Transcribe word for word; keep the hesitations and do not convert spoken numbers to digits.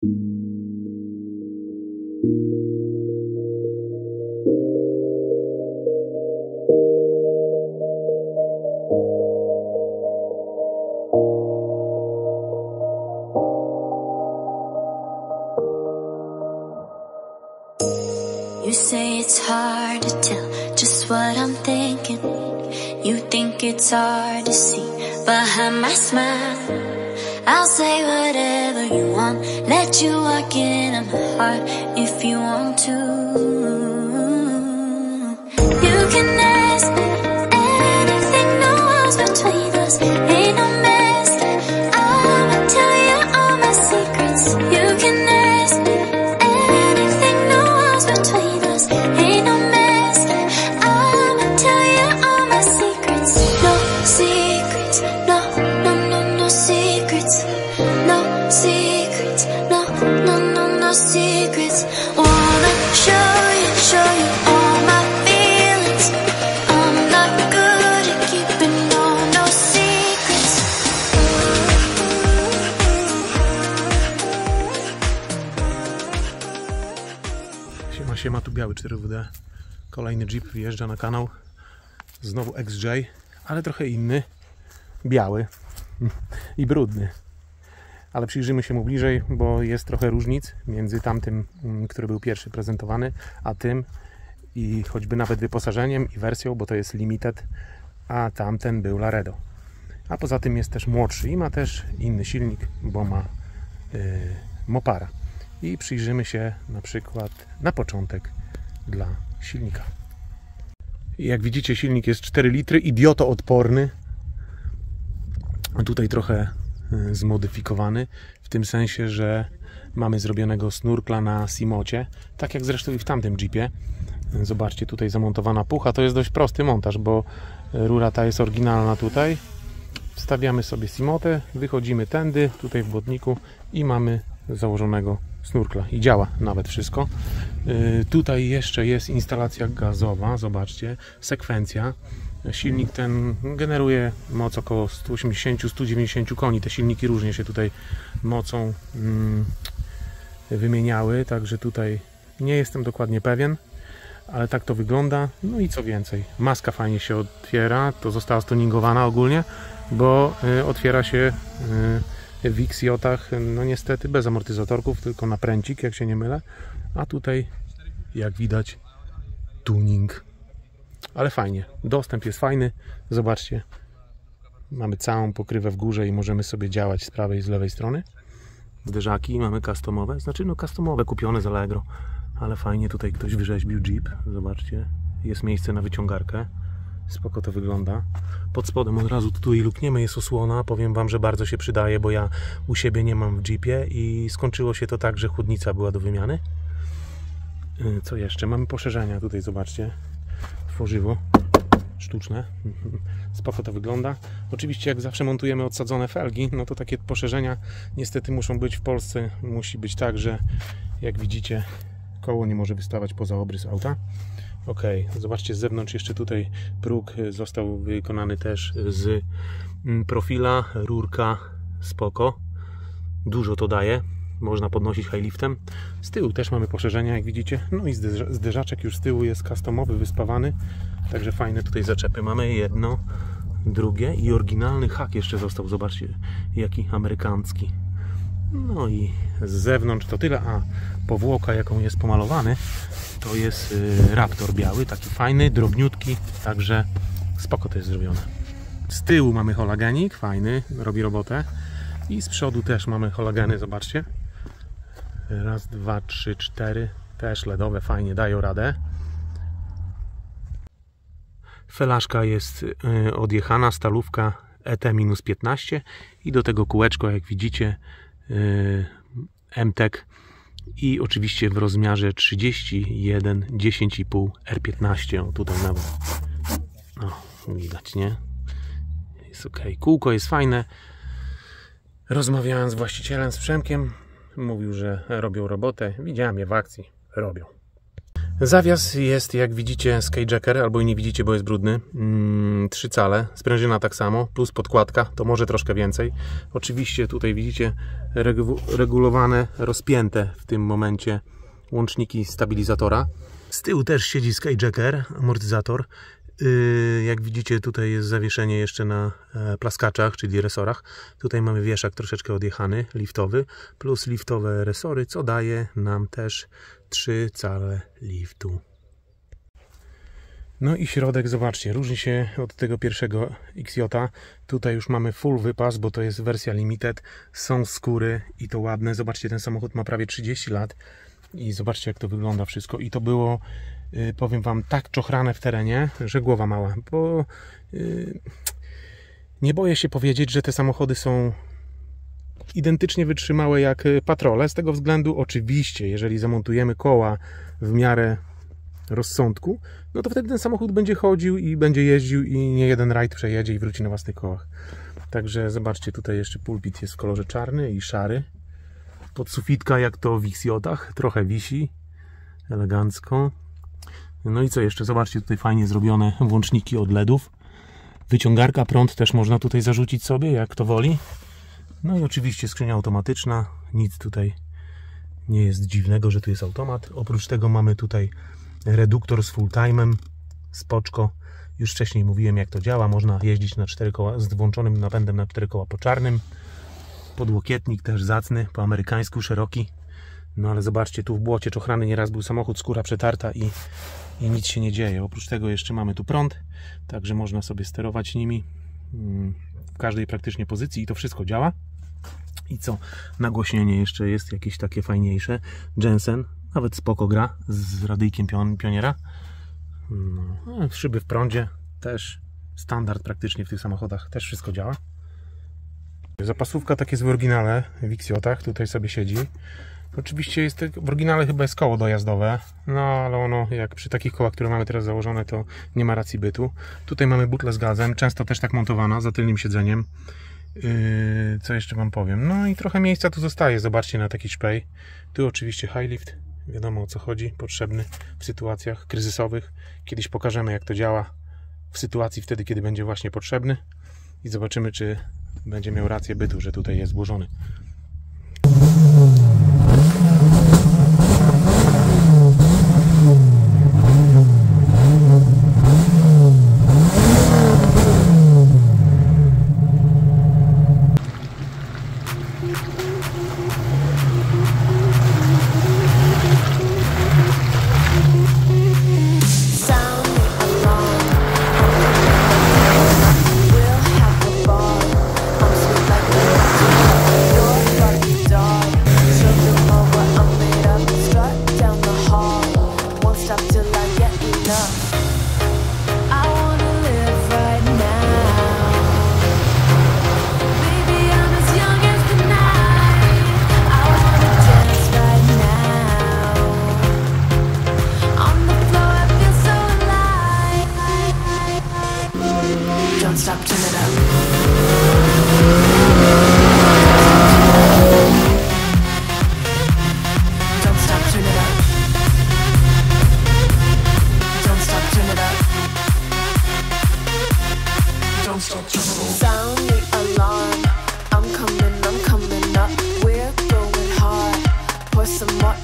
You say it's hard to tell just what I'm thinking. You think it's hard to see behind my smile. I'll say whatever you want, let you walk into my heart if you want to. You can ask me anything, no walls between us, ain't no mess. I'ma tell you all my secrets. You can ask me anything, no walls between us, ain't no mess. I'ma tell you all my secrets. No secrets, no, no, no, no secrets. No secrets, no, no, no, no secrets. Wanna show you, show you all my feelings. I'm not good at keeping no, no secrets. Siema, siema, tu biały cztery W D. Kolejny Jeep wjeżdża na kanał. Znowu X J, ale trochę inny. Biały i brudny. Ale przyjrzymy się mu bliżej, bo jest trochę różnic między tamtym, który był pierwszy prezentowany, a tym i choćby nawet wyposażeniem i wersją, bo to jest Limited, a tamten był Laredo. A poza tym jest też młodszy i ma też inny silnik, bo ma yy, Mopara. I przyjrzymy się na przykład na początek dla silnika. I jak widzicie, silnik jest cztery litry, idiotoodporny. A tutaj trochę zmodyfikowany, w tym sensie, że mamy zrobionego snurkla na Simocie, tak jak zresztą i w tamtym Jeepie. Zobaczcie, tutaj zamontowana pucha. To jest dość prosty montaż, bo rura ta jest oryginalna tutaj. Wstawiamy sobie Simotę, wychodzimy tędy, tutaj w błotniku i mamy założonego snurkla i działa nawet wszystko. Yy, tutaj jeszcze jest instalacja gazowa, zobaczcie, sekwencja. Silnik ten generuje moc około sto osiemdziesiąt do stu dziewięćdziesięciu koni. Te silniki różnie się tutaj mocą mm, wymieniały, także tutaj nie jestem dokładnie pewien, ale tak to wygląda. No i co więcej, maska fajnie się otwiera, to została stuningowana ogólnie, bo y, otwiera się y, w X J-ach, no niestety bez amortyzatorków, tylko na pręcik, jak się nie mylę, a tutaj jak widać tuning. Ale fajnie, dostęp jest fajny, zobaczcie, mamy całą pokrywę w górze i możemy sobie działać z prawej i z lewej strony. Zderzaki mamy customowe, znaczy no customowe, kupione z Allegro, ale fajnie tutaj ktoś wyrzeźbił Jeep, zobaczcie, jest miejsce na wyciągarkę, spoko to wygląda. Pod spodem od razu tutaj lukniemy, jest osłona, powiem wam, że bardzo się przydaje, bo ja u siebie nie mam w Jeepie i skończyło się to tak, że chłodnica była do wymiany. Co jeszcze? Mamy poszerzenia, tutaj zobaczcie. Tworzywo sztuczne, spoko to wygląda. Oczywiście jak zawsze montujemy odsadzone felgi, no to takie poszerzenia niestety muszą być w Polsce, musi być tak, że jak widzicie koło nie może wystawać poza obrys auta. Ok, zobaczcie z zewnątrz jeszcze tutaj próg został wykonany też z profila, rurka spoko, dużo to daje. Można podnosić highliftem. Z tyłu też mamy poszerzenia, jak widzicie. No i zderzaczek już z tyłu jest customowy, wyspawany. Także fajne tutaj zaczepy. Mamy jedno, drugie i oryginalny hak jeszcze został. Zobaczcie, jaki amerykański. No i z zewnątrz to tyle. A powłoka, jaką jest pomalowany, to jest Raptor biały, taki fajny, drobniutki. Także spoko to jest zrobione. Z tyłu mamy holagenik, fajny, robi robotę. I z przodu też mamy hologeny, zobaczcie. Raz, dwa, trzy, cztery. Też ledowe, fajnie dają radę. Felaszka jest odjechana, stalówka E T piętnaście i do tego kółeczko, jak widzicie, M T E C i oczywiście w rozmiarze trzydzieści jeden, dziesięć i pół R piętnaście. O, tutaj nawet no, widać, nie? Jest ok. Kółko jest fajne. Rozmawiałem z właścicielem, z Przemkiem, mówił, że robią robotę. Widziałem je w akcji, robią. Zawias jest, jak widzicie, Skyjacker, albo i nie widzicie, bo jest brudny. Mm, trzy cale, sprężyna tak samo, plus podkładka, to może troszkę więcej. Oczywiście tutaj widzicie regu regulowane, rozpięte w tym momencie łączniki stabilizatora. Z tyłu też siedzi Skyjacker, amortyzator. Yy, jak widzicie, tutaj jest zawieszenie jeszcze na e, plaskaczach, czyli resorach. Tutaj mamy wieszak troszeczkę odjechany, liftowy, plus liftowe resory, co daje nam też trzy cale liftu. No i środek, zobaczcie, różni się od tego pierwszego X J. Tutaj już mamy full wypas, bo to jest wersja limited. Są skóry i to ładne. Zobaczcie, ten samochód ma prawie trzydzieści lat i zobaczcie, jak to wygląda wszystko. I to było, yy, powiem wam, tak czochrane w terenie, że głowa mała. Bo yy, nie boję się powiedzieć, że te samochody są identycznie wytrzymałe jak patrole. Z tego względu, oczywiście, jeżeli zamontujemy koła w miarę rozsądku, no to wtedy ten samochód będzie chodził i będzie jeździł i nie jeden rajd przejedzie i wróci na własnych kołach. Także zobaczcie, tutaj jeszcze pulpit jest w kolorze czarny i szary. Podsufitka, jak to w X J-ach, trochę wisi, elegancko. No i co jeszcze? Zobaczcie, tutaj fajnie zrobione włączniki od LEDów. Wyciągarka, prąd też można tutaj zarzucić sobie, jak kto woli. No i oczywiście skrzynia automatyczna. Nic tutaj nie jest dziwnego, że tu jest automat. Oprócz tego mamy tutaj reduktor z full time'em, spoczko. Już wcześniej mówiłem, jak to działa. Można jeździć na cztery koła z włączonym napędem na cztery koła po czarnym. Podłokietnik też zacny, po amerykańsku, szeroki. No ale zobaczcie, tu w błocie czochrany nieraz był samochód, skóra przetarta i, i nic się nie dzieje. Oprócz tego jeszcze mamy tu prąd, także można sobie sterować nimi w każdej praktycznie pozycji i to wszystko działa. I co? Nagłośnienie jeszcze jest jakieś takie fajniejsze. Jensen, nawet spoko gra z radyjkiem pion pioniera. No, szyby w prądzie, też standard praktycznie w tych samochodach, też wszystko działa. Zapasówka tak jest w oryginale, w X J-ach, tutaj sobie siedzi. Oczywiście jest, w oryginale chyba jest koło dojazdowe, no ale ono, jak przy takich kołach, które mamy teraz założone, to nie ma racji bytu. Tutaj mamy butlę z gazem, często też tak montowana, za tylnym siedzeniem. Yy, co jeszcze wam powiem? No i trochę miejsca tu zostaje, zobaczcie na taki szpej. Tu oczywiście high lift, wiadomo o co chodzi, potrzebny w sytuacjach kryzysowych. Kiedyś pokażemy, jak to działa w sytuacji wtedy, kiedy będzie właśnie potrzebny i zobaczymy, czy będzie miał rację bytu, że tutaj jest włożony. Some more